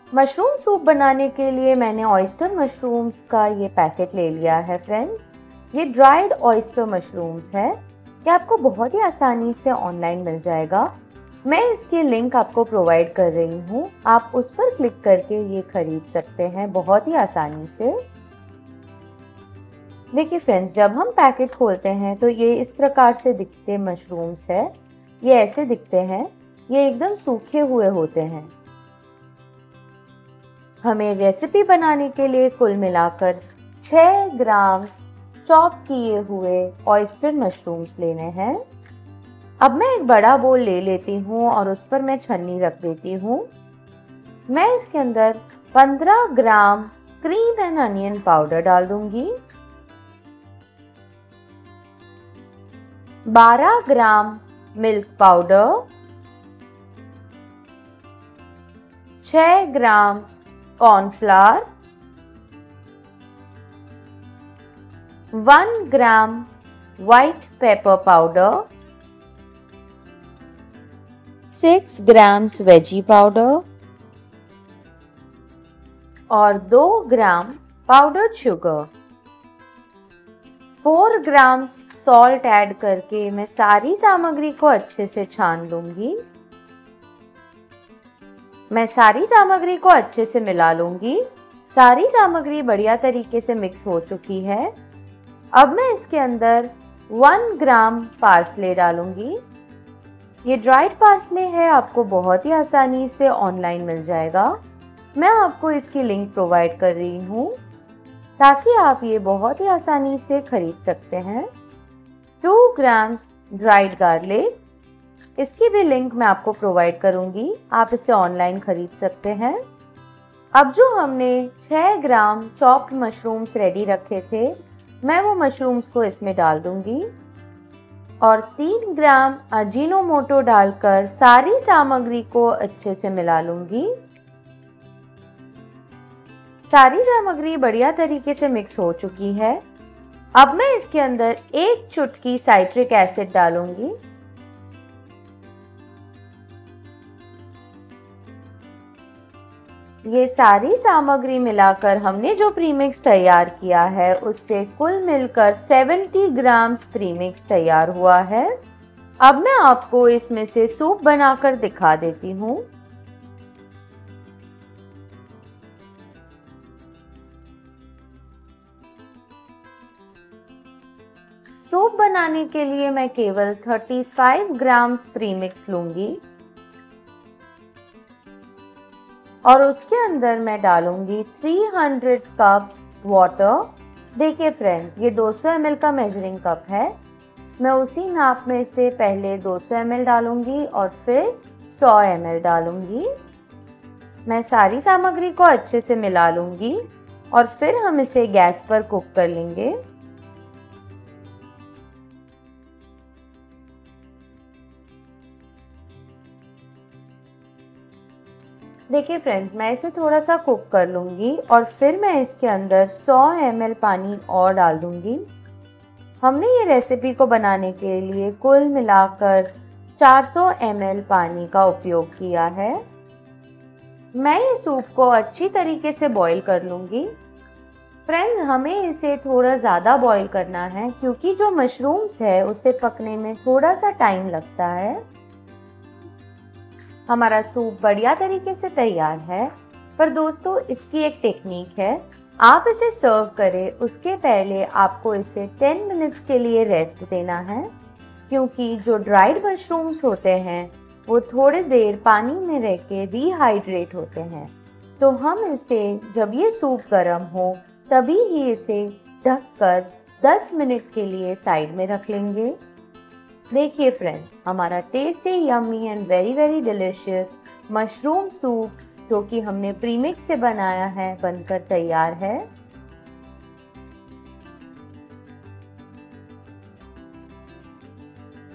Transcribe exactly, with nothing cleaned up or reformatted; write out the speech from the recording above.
Mushroom soup बनाने के लिए मैंने ऑयस्टर मशरूम्स का ये पैकेट ले लिया है फ्रेंड्स। ये ड्राइड ऑयस्टर मशरूम्स है। ये आपको बहुत ही आसानी से ऑनलाइन मिल जाएगा। मैं इसकी लिंक आपको प्रोवाइड कर रही हूँ, आप उस पर क्लिक करके ये खरीद सकते हैं बहुत ही आसानी से। देखिए फ्रेंड्स, जब हम पैकेट खोलते हैं तो ये इस प्रकार से दिखते मशरूम्स है। ये ऐसे दिखते हैं, ये एकदम सूखे हुए होते हैं। हमें रेसिपी बनाने के लिए कुल मिलाकर छह ग्राम चॉप किए हुए ऑयस्टर मशरूम्स लेने हैं। अब मैं एक बड़ा बोल ले लेती हूँ और उस पर मैं छन्नी रख देती हूँ। मैं इसके अंदर पंद्रह gram cream and onion powder डाल दूंगी, बारह ग्राम मिल्क पाउडर, छह gram cornflour, one gram white pepper powder, six grams veggie powder और दो gram powder sugar. Four grams salt add करके मैं सारी सामग्री को अच्छे से छान लूंगी। मैं सारी सामग्री को अच्छे से मिला लूंगी। सारी सामग्री बढ़िया तरीके से मिक्स हो चुकी है। अब मैं इसके अंदर वन ग्राम पार्सले डालूंगी। ये ड्राइड पार्सले है, आपको बहुत ही आसानी से ऑनलाइन मिल जाएगा। मैं आपको इसकी लिंक प्रोवाइड कर रही हूँ ताकि आप ये बहुत ही आसानी से खरीद सकते हैं। टू ग्राम्स ड्राइड गार्लिक, इसकी भी लिंक मैं आपको प्रोवाइड करूंगी, आप इसे ऑनलाइन खरीद सकते हैं। अब जो हमने छह ग्राम चॉप्ड मशरूम्स रेडी रखे थे, मैं वो मशरूम्स को इसमें डाल दूंगी और तीन ग्राम अजीनोमोटो डालकर सारी सामग्री को अच्छे से मिला लूंगी। सारी सामग्री बढ़िया तरीके से मिक्स हो चुकी है। अब मैं इसके अंदर एक चुटकी साइट्रिक एसिड डालूंगी। ये सारी सामग्री मिलाकर हमने जो प्रीमिक्स तैयार किया है उससे कुल मिलकर सत्तर ग्राम प्रीमिक्स तैयार हुआ है। अब मैं आपको इसमें से सूप बनाकर दिखा देती हूँ। सूप बनाने के लिए मैं केवल पैंतीस ग्राम प्रीमिक्स लूंगी और उसके अंदर मैं डालूंगी तीन सौ कप्स वाटर। देखिए फ्रेंड्स, ये दो सौ एम एल का मेजरिंग कप है। मैं उसी नाप में से पहले दो सौ एम एल डालूंगी और फिर सौ एम एल डालूंगी। मैं सारी सामग्री को अच्छे से मिला लूंगी और फिर हम इसे गैस पर कुक कर लेंगे। देखिए फ्रेंड्स, मैं इसे थोड़ा सा कुक कर लूँगी और फिर मैं इसके अंदर सौ एम एल पानी और डाल दूँगी। हमने ये रेसिपी को बनाने के लिए कुल मिलाकर चार सौ एम एल पानी का उपयोग किया है। मैं ये सूप को अच्छी तरीके से बॉईल कर लूँगी। फ्रेंड्स, हमें इसे थोड़ा ज़्यादा बॉईल करना है क्योंकि जो मशरूम्स है उसे पकने में थोड़ा सा टाइम लगता है। हमारा सूप बढ़िया तरीके से तैयार है, पर दोस्तों इसकी एक टेक्निक है। आप इसे सर्व करें उसके पहले आपको इसे दस मिनट्स के लिए रेस्ट देना है क्योंकि जो ड्राइड मशरूम्स होते हैं वो थोड़ी देर पानी में रह के डिहाइड्रेट होते हैं। तो हम इसे जब ये सूप गर्म हो तभी ही इसे ढककर दस मिनट के लिए साइड में रख लेंगे। देखिए फ्रेंड्स, हमारा tasty yummy and very very delicious mushroom soup जो कि हमने प्रीमिक्स से बनाया है बनकर तैयार है।